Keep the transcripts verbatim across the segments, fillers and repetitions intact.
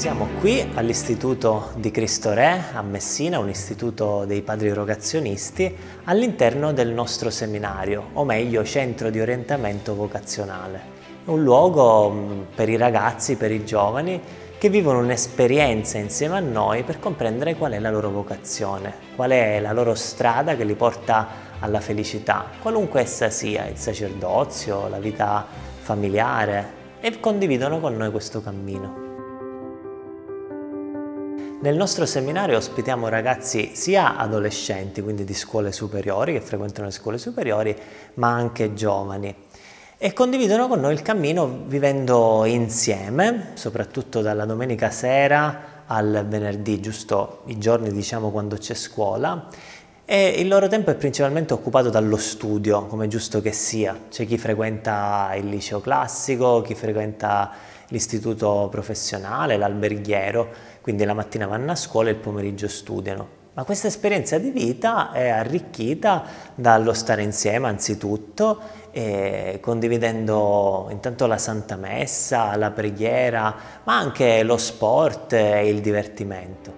Siamo qui all'Istituto di Cristo Re a Messina, un istituto dei padri rogazionisti, all'interno del nostro seminario, o meglio centro di orientamento vocazionale. È un luogo per i ragazzi, per i giovani, che vivono un'esperienza insieme a noi per comprendere qual è la loro vocazione, qual è la loro strada che li porta alla felicità, qualunque essa sia, il sacerdozio, la vita familiare, e condividono con noi questo cammino. Nel nostro seminario ospitiamo ragazzi sia adolescenti, quindi di scuole superiori, che frequentano le scuole superiori, ma anche giovani. E condividono con noi il cammino vivendo insieme, soprattutto dalla domenica sera al venerdì, giusto i giorni diciamo quando c'è scuola, e il loro tempo è principalmente occupato dallo studio, come è giusto che sia. C'è chi frequenta il liceo classico, chi frequenta l'istituto professionale, l'alberghiero, quindi la mattina vanno a scuola e il pomeriggio studiano. Ma questa esperienza di vita è arricchita dallo stare insieme anzitutto, e condividendo intanto la Santa Messa, la preghiera, ma anche lo sport e il divertimento.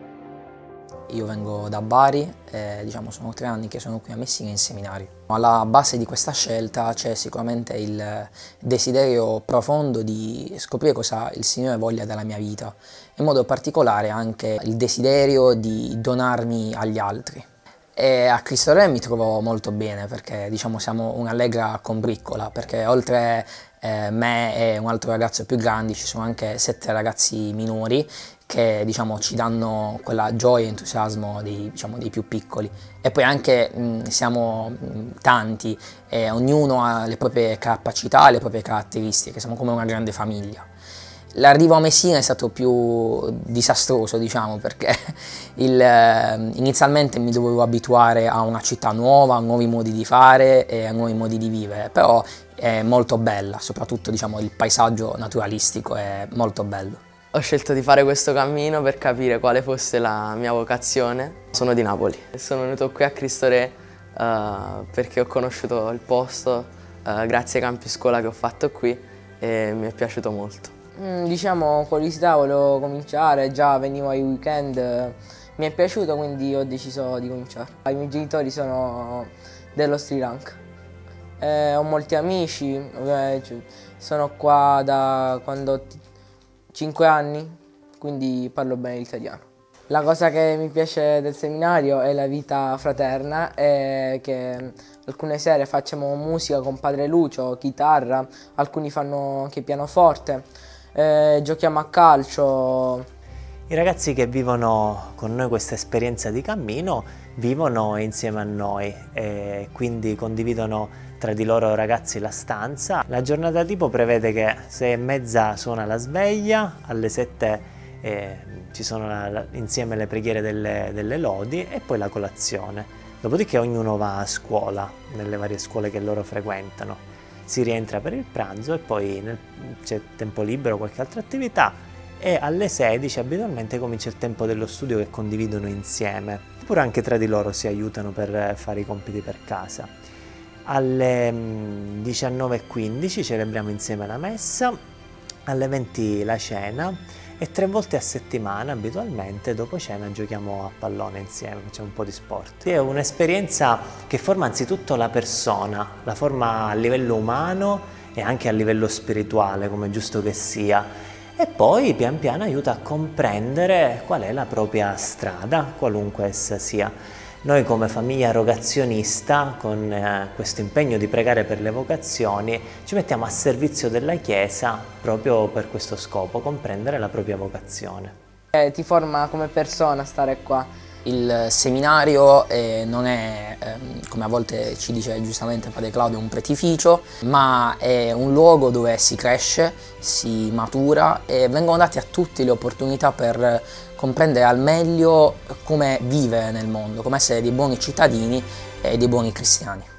Io vengo da Bari e diciamo, sono tre anni che sono qui a Messina in seminario. Alla base di questa scelta c'è sicuramente il desiderio profondo di scoprire cosa il Signore voglia dalla mia vita, in modo particolare anche il desiderio di donarmi agli altri. E a Cristo Re mi trovo molto bene perché diciamo, siamo un'allegra combriccola, perché oltre eh, me e un altro ragazzo più grande ci sono anche sette ragazzi minori che diciamo, ci danno quella gioia e entusiasmo dei, diciamo, dei più piccoli. E poi anche mh, siamo mh, tanti e ognuno ha le proprie capacità, le proprie caratteristiche, siamo come una grande famiglia. L'arrivo a Messina è stato più disastroso, diciamo, perché il, eh, inizialmente mi dovevo abituare a una città nuova, a nuovi modi di fare e a nuovi modi di vivere, però è molto bella, soprattutto diciamo, il paesaggio naturalistico è molto bello. Ho scelto di fare questo cammino per capire quale fosse la mia vocazione. Sono di Napoli e sono venuto qui a Cristo Re uh, perché ho conosciuto il posto uh, grazie ai campi scuola che ho fatto qui e mi è piaciuto molto. Mm, diciamo, curiosità, volevo cominciare, già venivo ai weekend, mi è piaciuto quindi ho deciso di cominciare. I miei genitori sono dello Sri Lanka, eh, ho molti amici, ovviamente sono qua da quando cinque anni, quindi parlo bene l'italiano. La cosa che mi piace del seminario è la vita fraterna e che alcune sere facciamo musica con Padre Lucio, chitarra, alcuni fanno anche pianoforte, eh, giochiamo a calcio. I ragazzi che vivono con noi questa esperienza di cammino vivono insieme a noi e quindi condividono tra di loro ragazzi la stanza. La giornata tipo prevede che sei e mezza suona la sveglia, alle sette eh, ci sono la, la, insieme le preghiere delle, delle lodi e poi la colazione. Dopodiché ognuno va a scuola, nelle varie scuole che loro frequentano. Si rientra per il pranzo e poi c'è tempo libero, qualche altra attività, e alle sedici abitualmente comincia il tempo dello studio che condividono insieme. Oppure anche tra di loro si aiutano per fare i compiti per casa. Alle diciannove e quindici celebriamo insieme la messa, alle venti la cena e tre volte a settimana abitualmente dopo cena giochiamo a pallone insieme, facciamo un po' di sport. È un'esperienza che forma anzitutto la persona, la forma a livello umano e anche a livello spirituale, come è giusto che sia, e poi pian piano aiuta a comprendere qual è la propria strada, qualunque essa sia. Noi come famiglia rogazionista, con eh, questo impegno di pregare per le vocazioni, ci mettiamo a servizio della Chiesa proprio per questo scopo, comprendere la propria vocazione. Eh, ti forma come persona stare qua. Il seminario eh, non è, ehm, come a volte ci dice giustamente Padre Claudio, un pretificio, ma è un luogo dove si cresce, si matura e vengono date a tutti le opportunità per comprendere al meglio come vivere nel mondo, come essere dei buoni cittadini e dei buoni cristiani.